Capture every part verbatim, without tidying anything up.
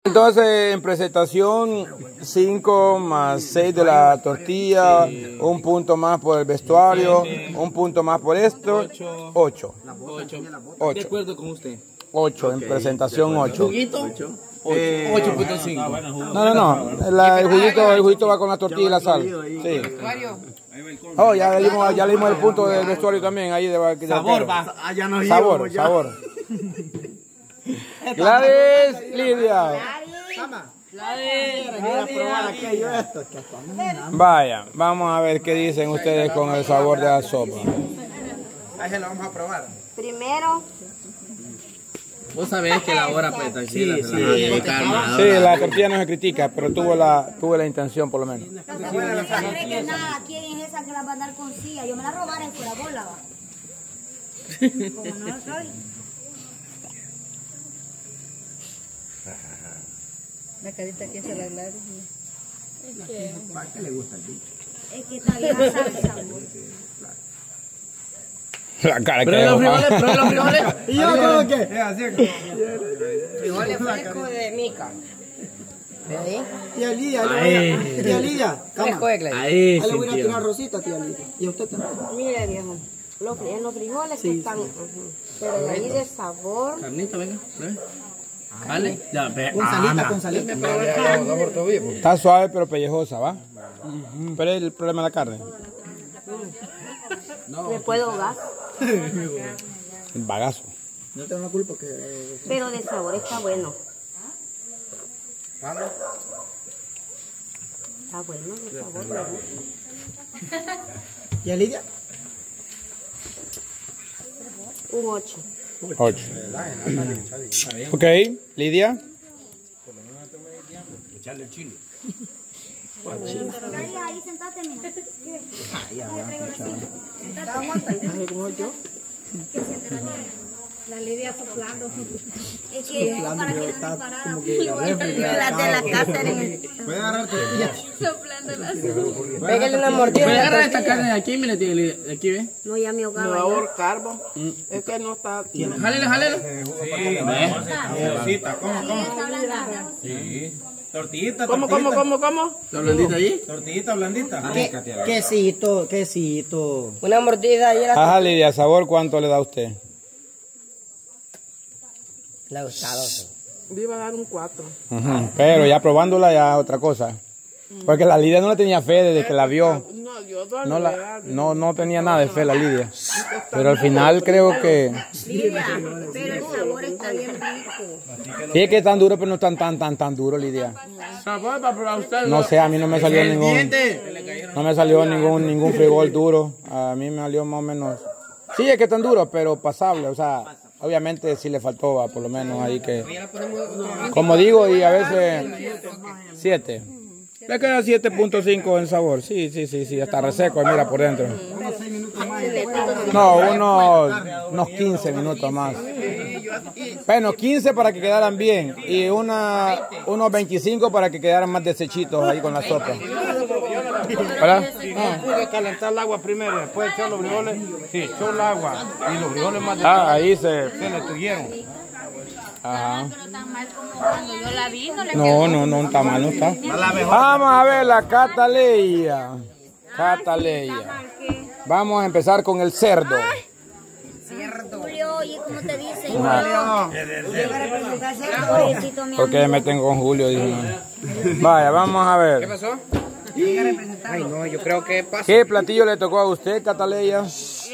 Entonces, en presentación, cinco más seis de la tortilla, un punto más por el vestuario, un punto más por esto, ocho. ocho. De acuerdo con usted. ocho, en presentación ocho. ¿Juguito? ocho punto cinco. No, no, no, la- el, juguito, el juguito va con la tortilla y la sal. Sí. Oh, ya le dimos, ya le dimos el punto del vestuario también, ahí de, de Sabor, va. Allá nos Sabor, íbamos ya. sabor. Gladys, Lidia. Mira, probar aquello esto. Que hasta a mí me da. Vaya, vamos a ver qué dicen ustedes con el sabor de la sopa. Ahí se lo vamos a probar. Primero, Vos sabés que la hora pues tranquila. Sí, se sí. la van a dedicar, ¿no? Sí, la tortilla no se critica, pero tuvo la, tuvo la intención por lo menos. no se cree que nada, ¿quién es esa que la va a andar con silla? Yo me la robaré por la bola, va. Como no lo soy. La carita que se la Gladys. ¿Para qué le gusta el bicho? Es que está bien la salsa, amor. La cara que Prueba los frijoles, prueba los frijoles. ¿Y yo creo que? Frijoles frescos de mica. ¿Ves? Tía Lidia, Ahí. tía Lidia, Fresco cama. de Gladys. Ahí, Ahí le voy a ir a sintió. tirar rosita, tía Lidia. Y a usted también. Mire, viejo, los, fri- en los frijoles que están, ujú, pero de ahí de sabor, Carnita, venga, pruebe. Vale, ya, ve. Con salita, con salita. está suave pero pellejosa, ¿va? Pero es el problema de la carne, me puedo ahogar, el bagazo. No tengo la culpa que... eh, pero de sabor está bueno. Está bueno, de sabor me gusta. ¿Tía Lidia? Un ocho. ocho. Ok, Lidia. Ahí sentate, mira. La Lidia soplando. Es que no, para que no Está se parara. como que la refri. La de la casa en el... Pégale una Voy a mordida. agarrar esta carne de aquí, mire, tío, de aquí, ve. No, ya me ahogaba. ya. Carbo. Es que no está. Jálele, jálele. Sí, está hablando. Tortillita, ¿Cómo, cómo, cómo, cómo? ¿La blandita allí? tortillita blandita. ¿Qué? Quesito, quesito. Una mordida y era. Ajá, Lidia, sabor, ¿cuánto le da a usted? Le ha gustado. Le iba a dar un cuatro. Ujú, pero ya probándola ya otra cosa. Porque la Lidia no le tenía fe desde que la vio. No, yo dos No, le voy a la, dar. no, no tenía nada de fe la Lidia. Pero al final creo que... Lidia, pero el sabor está bien rico. Sí, es que es tan duro, pero no tan, tan, tan, tan duro, Lidia. Sabor para probar usted. No sé, a mí no me salió ningún... No me salió ningún, ningún frijol duro. A mí me salió más o menos... Sí, es que es tan duro, pero pasable. O sea, obviamente sí le faltó, va, por lo menos ahí que... Como digo, y a veces... siete. Le queda siete punto cinco en sabor. Sí, sí, sí, sí. Está reseco, mira por dentro. No, unos, unos quince minutos más. Bueno, quince para que quedaran bien. Y una, unos veinticinco para que quedaran más deshechitos ahí con la sopa. ¿Verdad? Hay que calentar el agua primero, después echar los frijoles. Sí, echó el agua y los frijoles más de Ah, ahí se... se le tuvieron. Ajá. Pero tan mal como cuando yo la vi, no le No, no, no está mal, no está. Vamos a ver la cataleya. Cataleya. Vamos a empezar con el cerdo. Julio, oye, ¿cómo te dicen? Ajá. Pobrecito, mi ¿Por qué me meten con Julio? Dijo. Vaya, vamos a ver. pasó? Ay, no, yo creo que pasa. ¿Qué platillo le tocó a usted, Cataleya?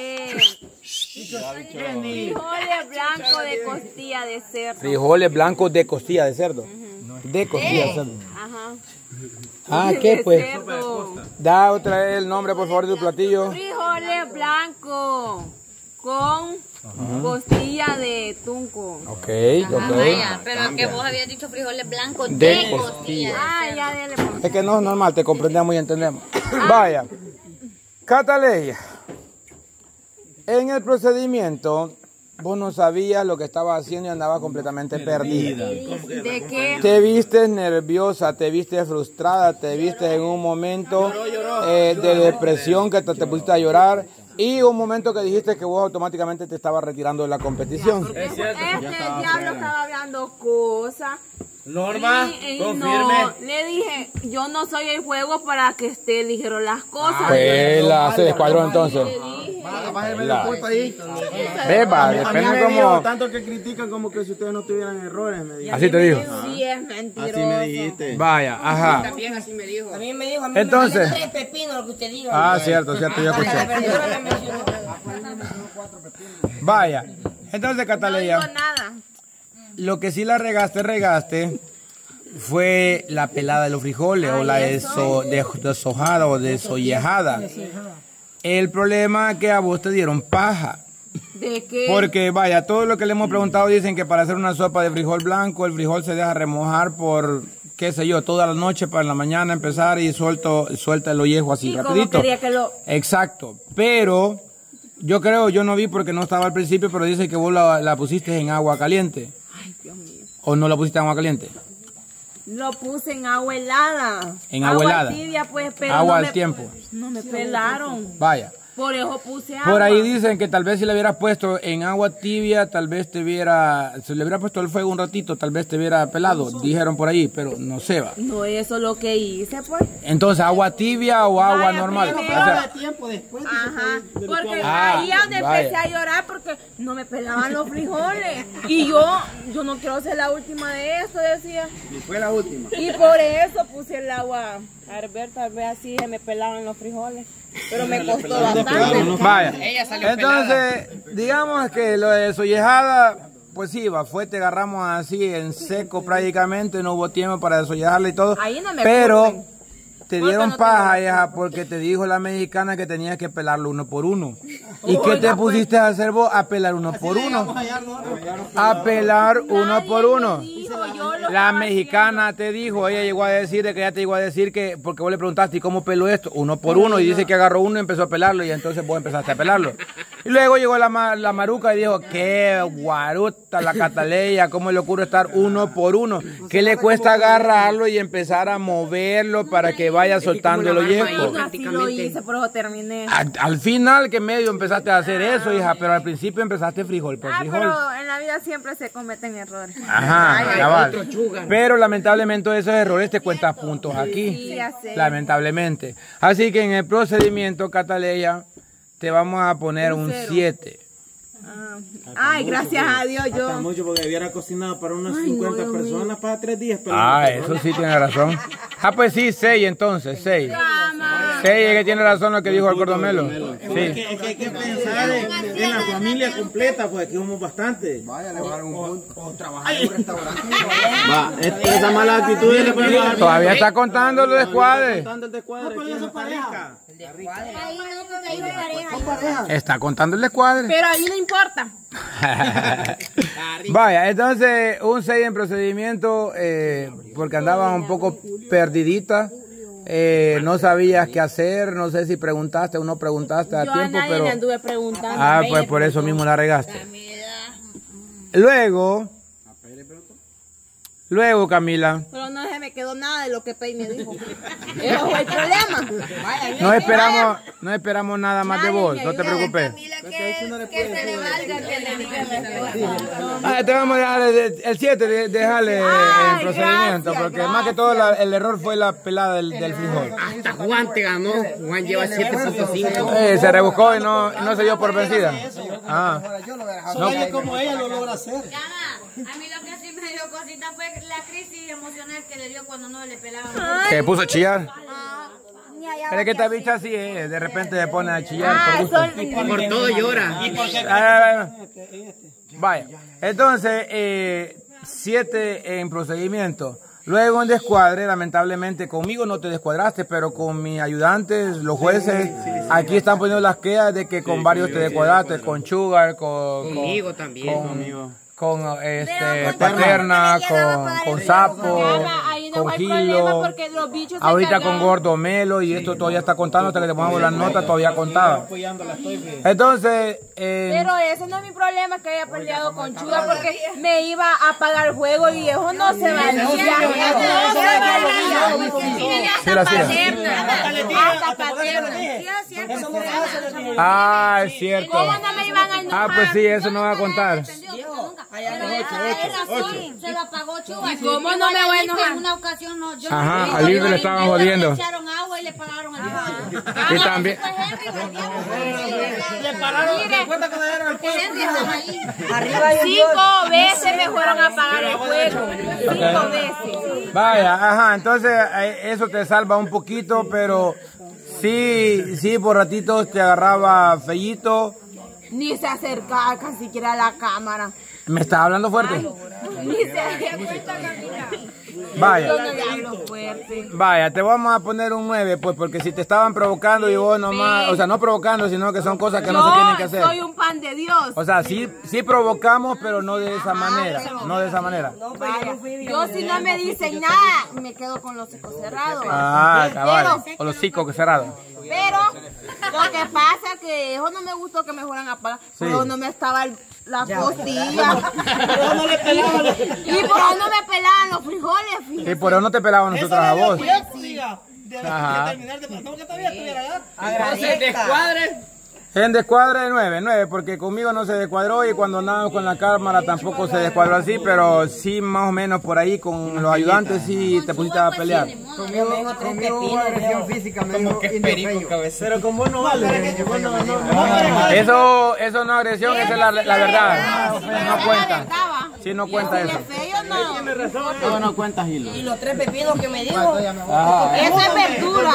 Frijoles blancos de costilla de cerdo. Frijoles blancos de costilla de cerdo. De costilla de cerdo. Ajá. Ah, ¿qué pues? Cerdo. Da otra vez el nombre, por favor, de tu platillo. Frijoles blancos con costilla de tunco. Ok, Vaya, ok. pero que vos habías dicho frijoles blancos De de costilla. costilla. Ah, ya dele. pues. Es que no es normal, te comprendemos y entendemos. Vaya. Cataleya. En el procedimiento, vos no sabías lo que estabas haciendo y andabas completamente perdida. ¿De qué? Te viste nerviosa, te viste frustrada, te viste en un momento eh, de depresión que te, te pusiste a llorar y un momento que dijiste que vos automáticamente te estabas retirando de la competición. Este diablo estaba hablando cosas Norma, Y- y confirme. no, le dije, yo no soy el juego para que esté ligero las cosas. Pues la se descuadró entonces. Le dije, Bájame La- la culpa ahí. Beba, A mí depende me dijo, como... tanto que critican como que si ustedes no tuvieran errores, me dijo. Así te dijo. sí, es mentiroso. Así me dijiste. Vaya, ajá. También así me dijo. A mí me dijo, a mí Entonces- me tres pepinos lo que usted diga. Ah, cierto, cierto, yo Hasta la escuché. verdura me mencionó. Vaya, entonces No Cataleya, digo nada. lo que sí la regaste, regaste, fue la pelada de los frijoles o la deso- de- deshojada o desollejada. El problema es que a vos te dieron paja. ¿De qué? Porque vaya, todo lo que le hemos preguntado dicen que para hacer una sopa de frijol blanco, el frijol se deja remojar por, qué sé yo, toda la noche para en la mañana empezar y suelto, suelta el ollejo así ¿Y cómo rapidito. quería que lo...? Exacto, pero yo creo, yo no vi porque no estaba al principio, pero dice que vos la, la pusiste en agua caliente. Ay, Dios mío. ¿O no la pusiste en agua caliente? Lo puse en agua helada. En agua helada. Tibia, pues, pero Agua no al me- tiempo. No me pelaron. Vaya. Por eso puse agua. Por ahí dicen que tal vez si le hubieras puesto en agua tibia, tal vez te hubiera, si le hubiera puesto el fuego un ratito, tal vez te hubiera pelado, dijeron por ahí, pero no se va. No, eso es lo que hice, pues. Entonces, agua tibia o agua Vaya, normal. O primero- sea, Tiempo después. Ajá, porque Ah, ahí es donde vaya. empecé a llorar porque no me pelaban los frijoles. Y yo, yo no quiero ser la última de esto, decía. Y fue la última. Y por eso puse el agua a hervir, tal vez así se me pelaban los frijoles. Pero me costó bastante. vaya. Ella salió Entonces, digamos que lo de desollejada, pues sí, va, fue, te agarramos así en seco prácticamente, no hubo tiempo para desollejarla y todo. Ahí no me pero culpen. te Porque dieron no te paja, lo- hija, porque te dijo la mexicana que tenías que pelarlo uno por uno. ¿Y qué te pusiste a hacer vos? A pelar uno por uno. A pelar uno por uno. Dijo, yo lo La estaba mexicana te dijo, ella llegó a decir, de que ella te llegó a decir que, porque vos le preguntaste, ¿y cómo peló esto? Uno por uno, y dice que agarró uno y empezó a pelarlo, y entonces vos empezaste a pelarlo. Y luego llegó la, ma- la maruca y dijo, qué guaruta la Cataleya, ¿cómo le ocurre estar uno por uno? ¿Qué le cuesta agarrarlo y empezar a moverlo para que vaya soltando el ollejo? haciendo. Así lo hice, por eso terminé. Al, al final que medio empezaste a hacer eso, hija, pero al principio empezaste frijol por Ah, frijol. pero en la vida siempre se cometen errores. Ajá, Ay, cabal. otro chuga. Pero lamentablemente esos errores te cuentan puntos aquí. Sí, ya sé. Lamentablemente. Así que en el procedimiento, Cataleya, te vamos a poner un cero. siete. Ah, ay, gracias a Dios, Está yo. mucho porque hubiera cocinado para unas Ay, cincuenta no, Dios mío. personas para tres días. Pero Ah, eso sí tiene razón. Ah, pues sí, seis entonces, seis. seis es que tiene razón lo que dijo el Cordomelo. Es Sí. que, es que hay que pensar en, en la familia completa, pues aquí somos bastante. Vaya, le van un punto. O trabajar en un restaurante. Va, es- esa mala actitud le podemos dar. Todavía está contando lo de escuadre. Contando el descuadre, ¿quién está rica? Ahí no, porque ahí no pareja. Está contando el descuadre. Pero ahí no importa. Vaya, entonces un seis en procedimiento eh, porque andaba un poco perdidita. Eh, no sabías qué hacer, no sé si preguntaste o no preguntaste a Yo a tiempo, nadie pero... le anduve preguntando. Ah, pues por eso mismo la regaste. Luego, luego Camila, Pero no se me quedó nada de lo que Pei me dijo. Eso fue el problema. no esperamos, no esperamos nada más de vos, no te preocupes. Mira que, que se le valga que le diga la esposa. Ah, te vamos a dejar el- el siete, de- déjale Ay, en procedimiento, gracias, porque más que todo la- el error fue la pelada del, del frijol. Hasta Juan te ganó. Juan lleva siete punto cinco. Eh, se rebuscó y no, y no se dio por vencida. Ah. No, ella como ella lo logra hacer. Llama, a mí lo que sí me dio cosita fue la crisis emocional que le dio cuando no le pelaban. Que puso a chillar. Ah, ni allá Pero es que esta bicha así es, de repente se pone a chillar por gusto. Ah, son... Por todo llora. Ah, vaya, entonces, eh, siete en procedimiento. Luego en descuadre, lamentablemente, conmigo no te descuadraste, pero con mis ayudantes, los jueces, aquí están poniendo las quejas de que con varios te descuadraste, con Sugar, con... Conmigo con- también. Con, con este, Pero, Paterna, ¿por qué no me con, llegaba con para Sapo, Llama, ahí no con fue el problema Gilo, porque los bichos se ahorita con cargaban. Gordo Melo, y esto todavía está contando, hasta que te pongamos las notas, todavía contaba. Entonces, eh, Pero ese no es mi problema que haya peleado con Chuga porque me iba a pagar el juego y eso no se valía. Eso no se valía. Sí, la hacía. Hasta paterna. Sí, es cierto. ah, es cierto. ¿Cómo no me iban a enojar? Ah, pues sí, eso no va a contar. Entendió, porque nunca- Se lo apagó Chuba. ¿Y cómo no me voy a enojar? En una ocasión no. Yo Ajá, a Libre le estaban jodiendo. Le echaron agua y le pagaron el fuego. Y también. Le pararon, ¿te cuenta cuando era el fuego? Cinco veces me fueron a pagar el fuego. Cinco veces. Vaya, ajá, entonces eh, eso te salva un poquito, pero sí, sí, por ratitos te agarraba feíto. Ni se acercaba casi siquiera a la cámara. ¿Me estás hablando fuerte? Ni se hacía cuenta caminar. Vaya. Yo no le hablo fuerte. Vaya, te vamos a poner un nueve, pues, porque si te estaban provocando y vos nomás, o sea, no provocando, sino que son cosas que no se tienen que hacer. Yo soy un pan de Dios. O sea, sí, sí provocamos, pero no de esa manera, no de esa manera. Vaya, yo si no me dicen nada, me quedo con los hocico cerrados. Ah, cabal, o los hocico cerrados. Pero lo que pasa es que eso no me gustó que me fueran a pagar. Sí. Pero no me estaba el- la costilla. Y por eso no me pelaban los frijoles. Fíjate. Y por eso no te pelaban nosotros a vos. Ajá. Entonces, descuadre. En descuadre de nueve, nueve, porque conmigo no se descuadró y cuando andábamos con la cámara tampoco se descuadró así, pero sí más o menos por ahí con los ayudantes sí te pusiste a pelear. Conmigo, conmigo hubo agresión física, me dijo Indio Pero con vos no vale. Vos no, no, no. Eso, eso no es agresión, esa es la, la verdad. No cuenta. Sí, no cuenta eso. Todo no cuenta, Gilo. Y los tres pepinos que me dijo. Esa es verdura.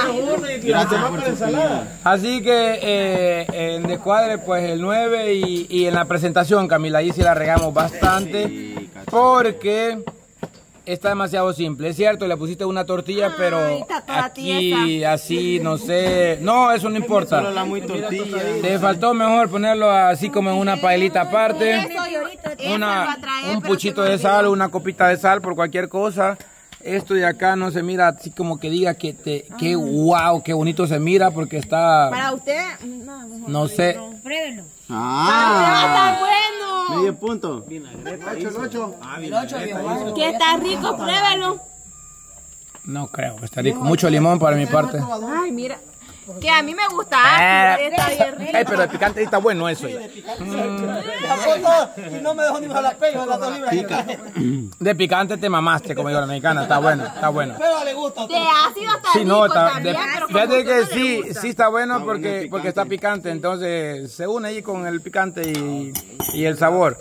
Así que eh, en descuadre pues el nueve y, y en la presentación, Camila, ahí sí la regamos bastante porque está demasiado simple. Es cierto, le pusiste una tortilla, pero está toda aquí así, no sé. No, eso no importa. Solo la muy tortilla. Te faltó mejor ponerlo así como en una paelita aparte. Eso, y ahorita- eso Una, va a traer, un pero puchito se me de sal, olvidó. una copita de sal por cualquier cosa. Esto de acá no se mira así como que diga que te, que wow, qué bonito se mira porque está, Para usted, no, mejor no sé. Pruébelo. está bueno. Medio punto. Que está rico, pruébelo. No creo, está rico. Mucho limón para mi parte. Ay, mira. Que a mí me gusta. Eh, Está bien rico. Ay, pero el picante está bueno eso. ya. Y no me dejó ni bajar la pega, las dos libras. De picante te mamaste, como digo la mexicana. Está bueno, está bueno. Pero le gusta. De ácido está Sí, rico no, está, también, de- pero como fíjate a que usted no le sí, gusta. sí está bueno porque, porque está picante. Entonces se une ahí con el picante y, y el sabor.